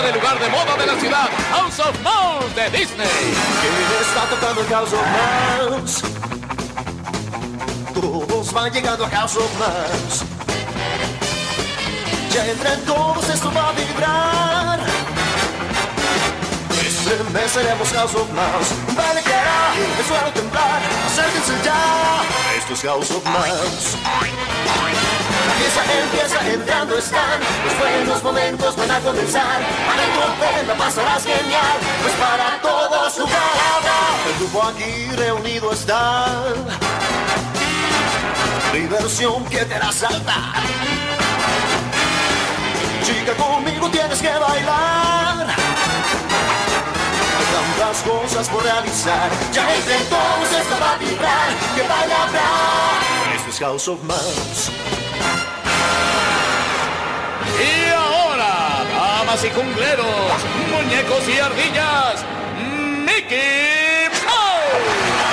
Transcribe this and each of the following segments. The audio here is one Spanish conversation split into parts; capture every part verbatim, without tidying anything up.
visitar el lugar de moda de la ciudad, House of Mouse de Disney. ¿Quién está tocando el House of Mouse? Todos van llegando a House of Mouse. Ya entre todos esto va a vibrar. Estremeceremos House of Mouse. Vale que hará el suelo temblar. Acérquense ya. Esto es House of Mouse. La fiesta empieza, entrando están. Los buenos momentos van a comenzar. Adentro la pasarás genial. Pues para todos lugar habrá. El grupo aquí reunido está. Diversión que te hará saltar. Chica, conmigo tienes que bailar. Hay tantas cosas por realizar. Ya entre todos esto va a vibrar. Que baile habrá. Esto es House of Mouse. Y ahora, damas y cumpleros, muñecos y ardillas, Mickey Mouse.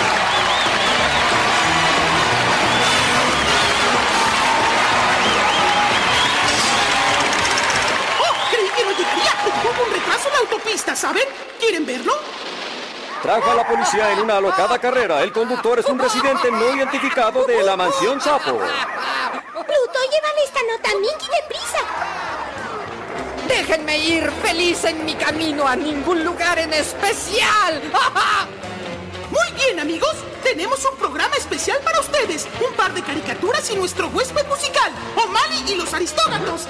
¡Oh! Creí que no llegaría. Hubo un retraso en la autopista, ¿saben? ¿Quieren verlo? Trajo a la policía en una alocada carrera. El conductor es un residente no identificado de la mansión Sapo. Pluto, llévale esta nota a Mickey deprisa. Déjenme ir feliz en mi camino a ningún lugar en especial. Muy bien, amigos. Tenemos un programa especial para ustedes. Un par de caricaturas y nuestro huésped musical, O'Malley y los Aristógatos.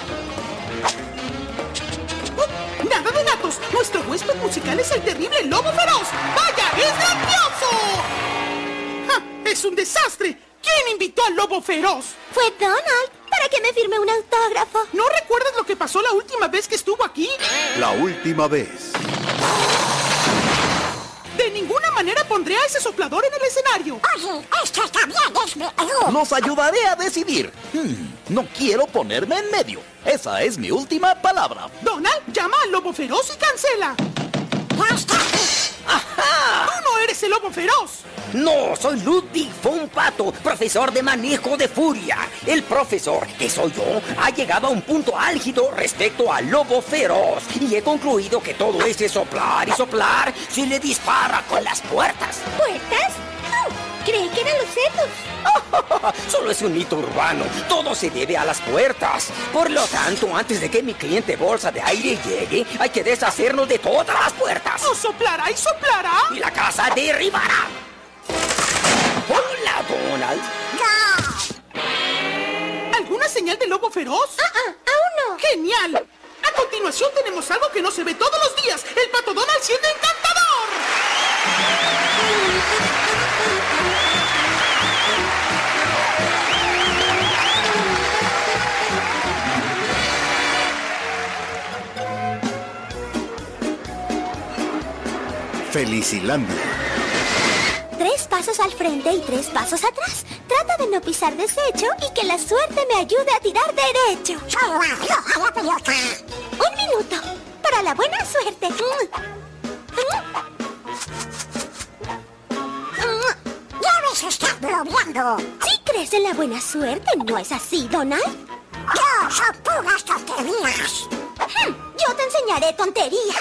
Oh, nada de datos. Nuestro huésped musical es el terrible Lobo Feroz. ¡Vaya, es grandioso! ¡Ja! ¡Es un desastre! ¿Quién invitó al Lobo Feroz? Fue Donald, para que me firme un autógrafo. ¿No recuerdas lo que pasó la última vez que estuvo aquí? La última vez. De ninguna manera pondré a ese soplador en el escenario. Oye, esto está bien, es mi... Los ayudaré a decidir. Hmm, no quiero ponerme en medio. Esa es mi última palabra. Donald, llama al Lobo Feroz y cancela. ¡Ajá! ¡Tú no eres el Lobo Feroz! No, soy Ludwig von Pato, profesor de manejo de furia. El profesor, que soy yo, ha llegado a un punto álgido respecto al Lobo Feroz. Y he concluido que todo ese soplar y soplar se le dispara con las puertas. ¿Puertas? Oh, creí que eran los setos. Solo es un mito urbano. Todo se debe a las puertas. Por lo tanto, antes de que mi cliente bolsa de aire llegue, hay que deshacernos de todas las puertas. ¡No soplará y soplará! Y la casa derribará. Hola, Donald. No. ¿Alguna señal del Lobo Feroz? Ah, ah, aún no. ¡Genial! A continuación tenemos algo que no se ve todos los días. ¡El Pato Donald siendo encantador! Felicilandia. Tres pasos al frente y tres pasos atrás. Trata de no pisar desecho y que la suerte me ayude a tirar derecho. La pelota. Un minuto para la buena suerte. Ya ves, estás bromeando. ¿Sí crees en la buena suerte? ¿No es así, Donald? Yo son puras tonterías. Hmm, yo te enseñaré tonterías.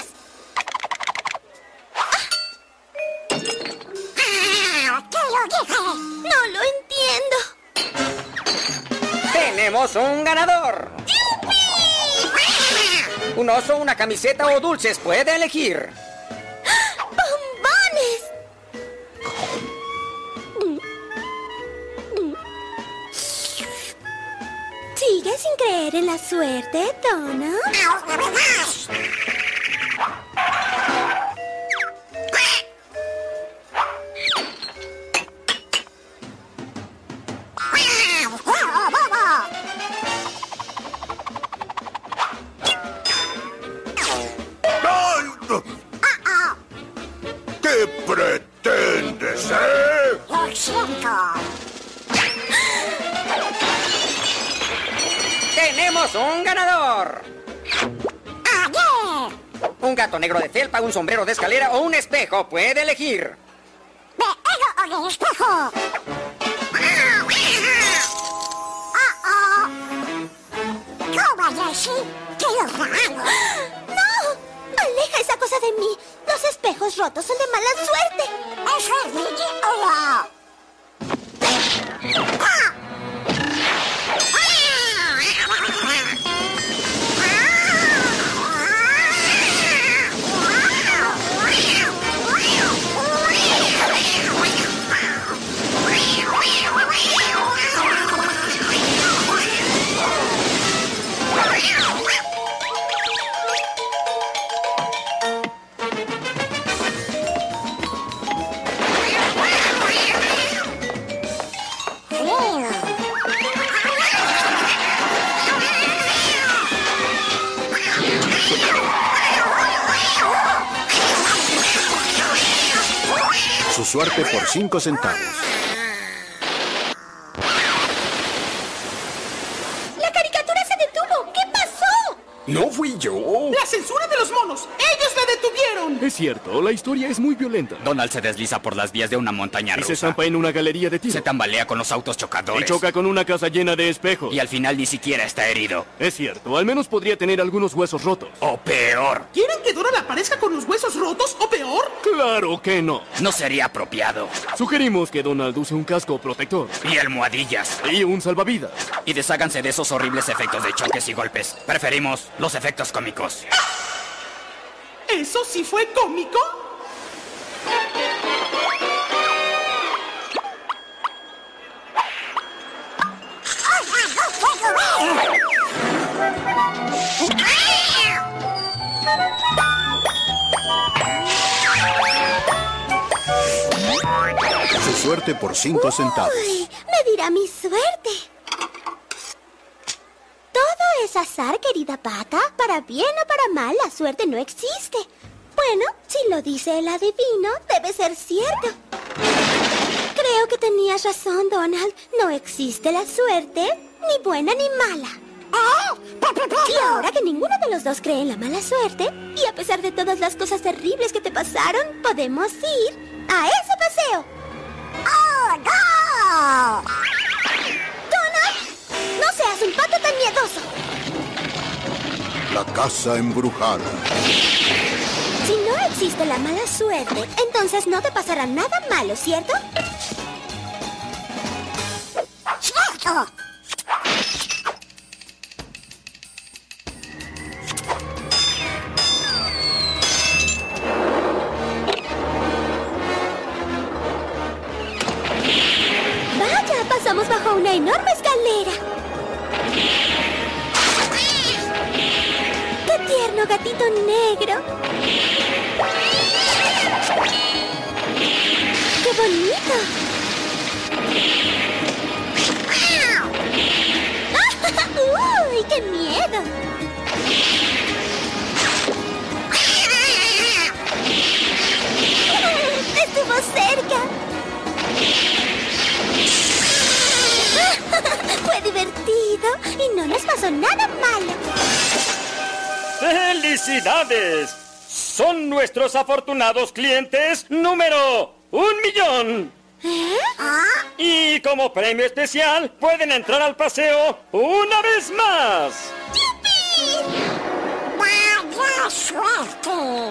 ¡Te lo dije! ¡No lo entiendo! ¡Tenemos un ganador! ¡Yupi! Un oso, una camiseta o dulces. Puede elegir. ¡Bombones! ¿Sigues sin creer en la suerte, Donald? ¡Ahora verás! ¿Qué pretendes, eh? Lo siento. ¡Tenemos un ganador! ¡Ayer! Un gato negro de felpa, un sombrero de escalera o un espejo. Puede elegir. ¡Me hago el espejo! ¡Oh, oh! ¿Cómo decir que lo regalo? ¡No! espejos rotos son de mala suerte. ¡Eso es ridículo! ¡Ah! Su suerte por cinco centavos. ¡La caricatura se detuvo! ¿Qué pasó? No fui yo. ¡La censura de los monos! ¡Ellos la detuvieron! Es cierto, la historia es muy violenta. Donald se desliza por las vías de una montaña Y rusa. se zampa en una galería de tiro. Se tambalea con los autos chocadores. Y choca con una casa llena de espejos. Y al final ni siquiera está herido. Es cierto, al menos podría tener algunos huesos rotos. O peor. ¿Quieren que Donald aparezca con los huesos rotos o peor? ¡Claro que no! No sería apropiado. Sugerimos que Donald use un casco protector. Y almohadillas. Y un salvavidas. Y desháganse de esos horribles efectos de choques y golpes. Preferimos los efectos cómicos. ¿Eso sí fue cómico? Su suerte por cinco centavos. Uy, me dirá mi suerte. Todo es azar, querida Pata. Para bien o para mal, la suerte no existe. Bueno, si lo dice el adivino, debe ser cierto. Creo que tenías razón, Donald. No existe la suerte, ni buena ni mala. Y ahora que ninguno de los dos cree en la mala suerte, y a pesar de todas las cosas terribles que te pasaron, podemos ir a ese paseo. ¡Oh, no! ¡Donald! ¡No seas un pato tan miedoso! La casa embrujada. Si no existe la mala suerte, entonces no te pasará nada malo, ¿cierto? ¡Cierto! Vaya, pasamos bajo una enorme escalera. ¡Qué tierno gatito negro! ¡Qué bonito! ¡Uy, qué miedo! ¡Estuvo cerca! Fue divertido y no nos pasó nada malo. ¡Felicidades! Son nuestros afortunados clientes número un millón. ¿Eh? Y como premio especial, pueden entrar al paseo una vez más. ¡Yupi! ¡Vaya suerte!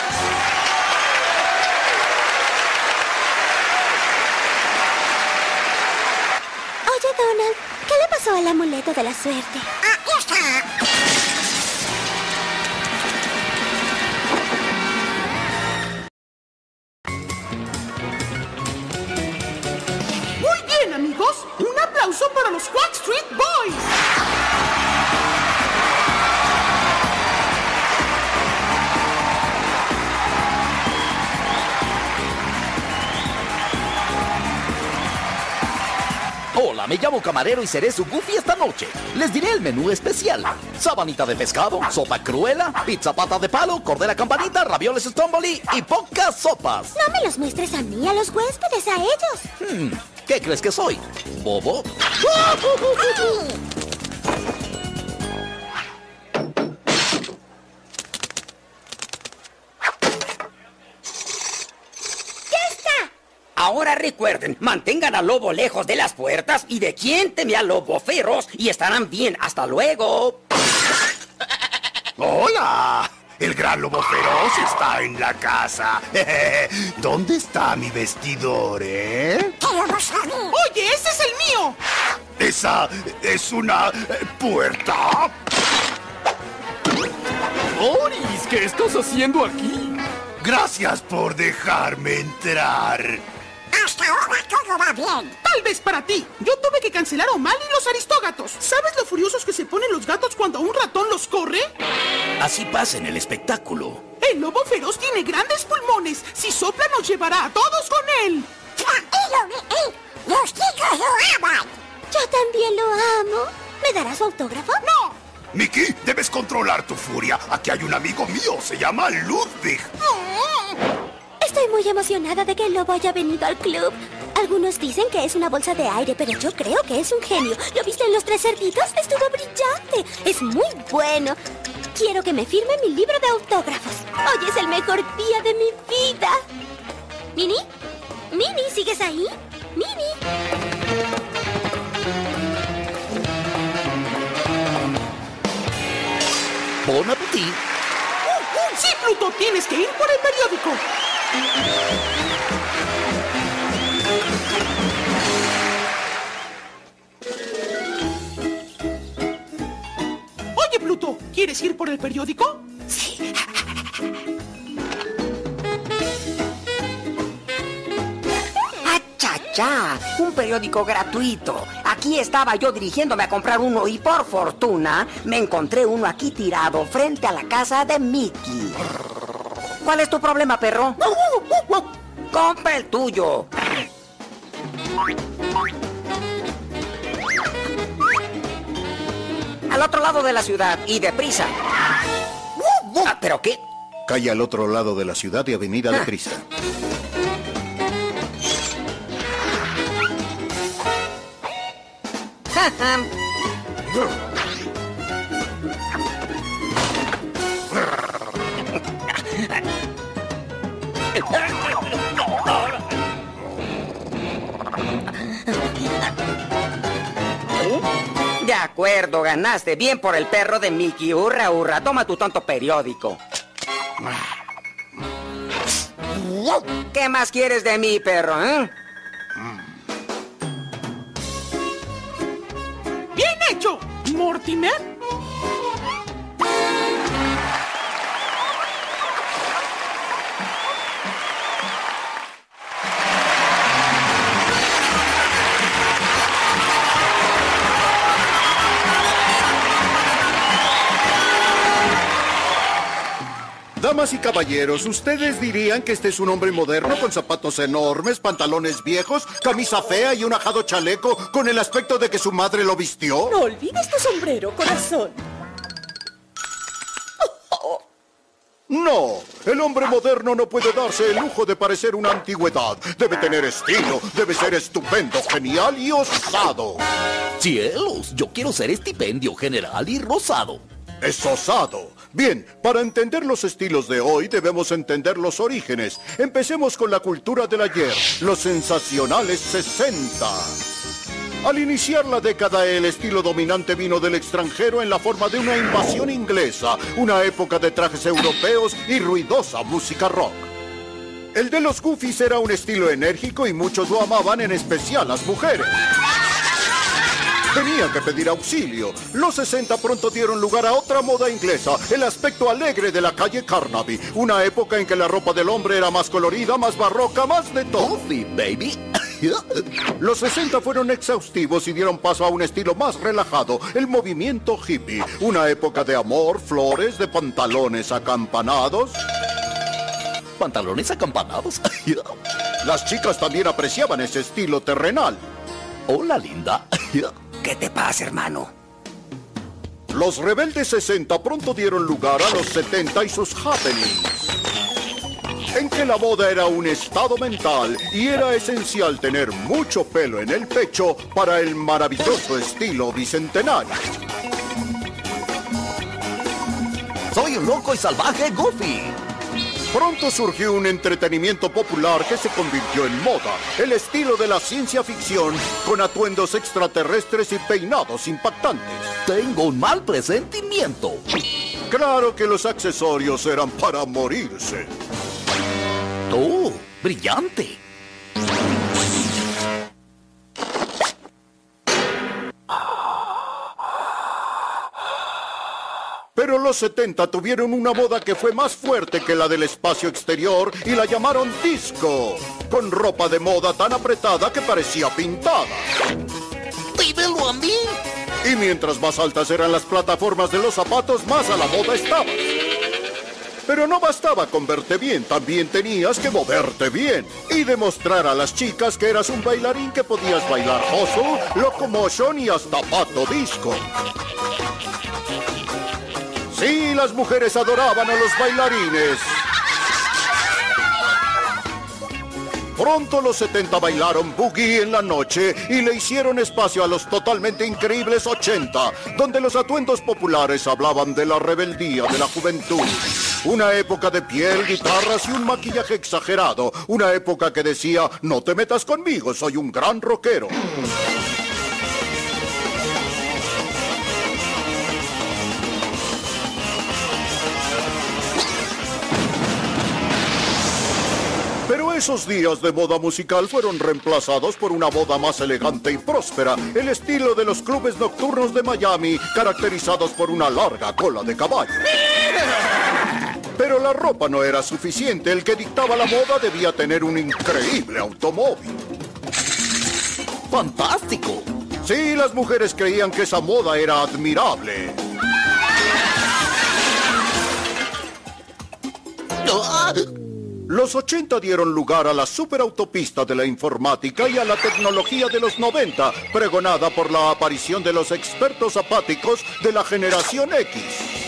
Oye, Donald, ¿qué le pasó al amuleto de la suerte? ¡Aquí está! Muy bien, amigos. Un aplauso para los Quack Street Boys. Hola, me llamo Camarero y seré su Goofy esta noche. Les diré el menú especial. Sabanita de pescado, sopa cruela, pizza pata de palo, cordera campanita, ravioles stromboli y pocas sopas. No me los muestres a mí, a los huéspedes, a ellos. Hmm, ¿qué crees que soy? ¿Bobo? Ahora recuerden, mantengan al lobo lejos de las puertas y de quien teme al lobo feroz y estarán bien. ¡Hasta luego! ¡Hola! El gran lobo feroz está en la casa. ¿Dónde está mi vestidor, eh? Oye, ese es el mío. ¿Esa es una eh, puerta? Boris, ¿qué estás haciendo aquí? Gracias por dejarme entrar. Hasta ahora todo va bien. Tal vez para ti. Yo tuve que cancelar a O'Malley y los aristógatos. ¿Sabes lo furiosos que se ponen los gatos cuando un ratón los corre? Así pasa en el espectáculo. El lobo feroz tiene grandes pulmones. Si sopla nos llevará a todos con él. Tranquilo, Mickey. Los chicos lo aman. Yo también lo amo. ¿Me darás su autógrafo? ¡No! Mickey, debes controlar tu furia. Aquí hay un amigo mío, se llama Ludwig. Estoy muy emocionada de que el lobo haya venido al club. Algunos dicen que es una bolsa de aire, pero yo creo que es un genio. ¿Lo viste en Los Tres Cerditos? Estuvo brillante. Es muy bueno. Quiero que me firme mi libro de autógrafos. Hoy es el mejor día de mi vida. ¿Mini? ¿Mini, sigues ahí? ¿Mini? Bon appetit. Sí, Pluto, tienes que ir por el periódico. Oye, Pluto, ¿quieres ir por el periódico? Sí. ¡Achachá! Un periódico gratuito. Aquí estaba yo dirigiéndome a comprar uno y por fortuna me encontré uno aquí tirado frente a la casa de Mickey. ¿Cuál es tu problema, perro? Compra el tuyo. Al otro lado de la ciudad y deprisa. Ah, ¿pero qué? Calle al otro lado de la ciudad y avenida deprisa. De acuerdo, ganaste. Bien por el perro de Mickey. Hurra, hurra. Toma tu tonto periódico. ¿Qué más quieres de mí, perro, eh? ¡Bien hecho, Mortimer! Damas y caballeros, ¿ustedes dirían que este es un hombre moderno con zapatos enormes, pantalones viejos, camisa fea y un ajado chaleco con el aspecto de que su madre lo vistió? No olvides tu sombrero, corazón. No, el hombre moderno no puede darse el lujo de parecer una antigüedad. Debe tener estilo, debe ser estupendo, genial y osado. Cielos, yo quiero ser estipendio, general y rosado. Es osado. Bien, para entender los estilos de hoy debemos entender los orígenes. Empecemos con la cultura del ayer, los sensacionales sesenta. Al iniciar la década, el estilo dominante vino del extranjero en la forma de una invasión inglesa, una época de trajes europeos y ruidosa música rock. El de los Goofies era un estilo enérgico y muchos lo amaban, en especial las mujeres. Tenía que pedir auxilio. Los sesenta pronto dieron lugar a otra moda inglesa, el aspecto alegre de la calle Carnaby, una época en que la ropa del hombre era más colorida, más barroca, más de todo. Goofy, baby. Los sesenta fueron exhaustivos y dieron paso a un estilo más relajado, el movimiento hippie, una época de amor, flores, de pantalones acampanados. ¿Pantalones acampanados? Las chicas también apreciaban ese estilo terrenal. Hola, linda. ¿Qué te pasa, hermano? Los rebeldes sesenta pronto dieron lugar a los setenta y sus happenings, en que la moda era un estado mental y era esencial tener mucho pelo en el pecho para el maravilloso estilo bicentenario. Soy un loco y salvaje Goofy. Pronto surgió un entretenimiento popular que se convirtió en moda, el estilo de la ciencia ficción, con atuendos extraterrestres y peinados impactantes. Tengo un mal presentimiento. Claro que los accesorios eran para morirse. ¡Oh! ¡Brillante! Pero los setenta tuvieron una moda que fue más fuerte que la del espacio exterior y la llamaron disco, con ropa de moda tan apretada que parecía pintada. ¡Dímelo a mí! Y mientras más altas eran las plataformas de los zapatos, más a la moda estabas. Pero no bastaba con verte bien, también tenías que moverte bien y demostrar a las chicas que eras un bailarín que podías bailar hustle, locomotion y hasta pato disco. Sí, las mujeres adoraban a los bailarines. Pronto los setenta bailaron boogie en la noche y le hicieron espacio a los totalmente increíbles ochenta, donde los atuendos populares hablaban de la rebeldía de la juventud. Una época de piel, guitarras y un maquillaje exagerado. Una época que decía, no te metas conmigo, soy un gran rockero. Pero esos días de moda musical fueron reemplazados por una moda más elegante y próspera, el estilo de los clubes nocturnos de Miami, caracterizados por una larga cola de caballo. Pero la ropa no era suficiente, el que dictaba la moda debía tener un increíble automóvil. ¡Fantástico! Sí, las mujeres creían que esa moda era admirable. ¡Ah! Los ochenta dieron lugar a la superautopista de la informática y a la tecnología de los noventa, pregonada por la aparición de los expertos apáticos de la generación X.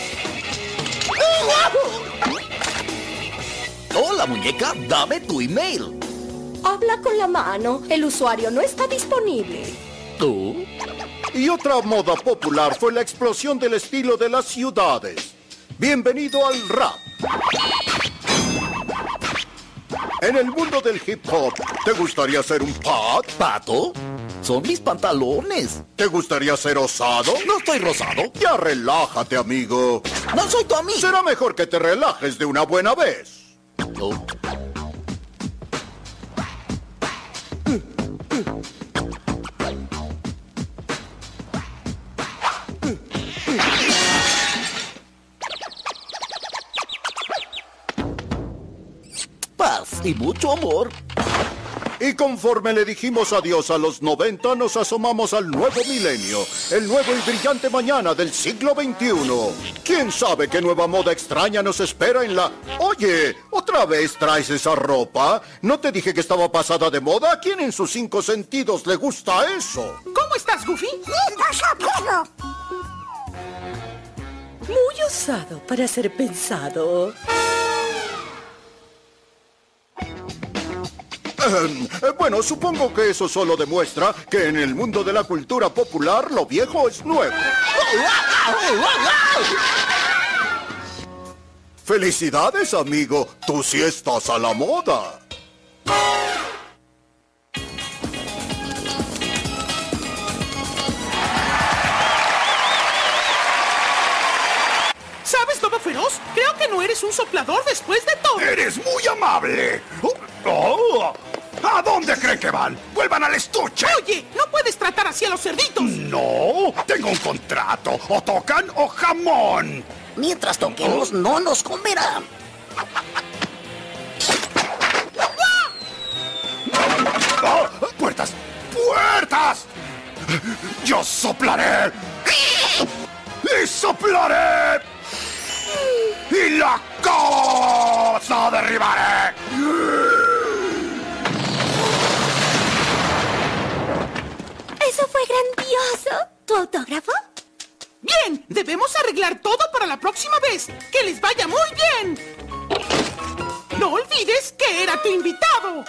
Hola, muñeca, dame tu email. Habla con la mano. El usuario no está disponible. ¿Tú? Y otra moda popular fue la explosión del estilo de las ciudades. Bienvenido al rap. En el mundo del hip hop, ¿te gustaría ser un pat? ¿Pato? Son mis pantalones. ¿Te gustaría ser osado? No estoy rosado. Ya relájate, amigo. No soy tu amigo. Será mejor que te relajes de una buena vez. Oh. Paz y mucho amor. Y conforme le dijimos adiós a los noventa, nos asomamos al nuevo milenio, el nuevo y brillante mañana del siglo veintiuno. ¿Quién sabe qué nueva moda extraña nos espera en la... Oye, ¿otra vez traes esa ropa? ¿No te dije que estaba pasada de moda? ¿A quién en sus cinco sentidos le gusta eso? ¿Cómo estás, Goofy? Muy osado para ser pensado. Eh, bueno, supongo que eso solo demuestra que en el mundo de la cultura popular lo viejo es nuevo. ¡Felicidades, amigo! Tú sí estás a la moda. ¿Sabes, Lobo Feroz? Creo que no eres un soplador después de todo. ¡Eres muy amable! ¡Oh! ¿A dónde creen que van? ¡Vuelvan al estuche! Oye, no puedes tratar así a los cerditos. No, tengo un contrato. O tocan o jamón. Mientras toquemos, no nos comerán. ¡Oh! ¡Puertas! ¡Puertas! ¡Yo soplaré! ¡Y soplaré! ¡Y la cosa derribaré! ¡Eso fue grandioso! ¿Tu autógrafo? Bien, debemos arreglar todo para la próxima vez. ¡Que les vaya muy bien! No olvides que era tu invitado.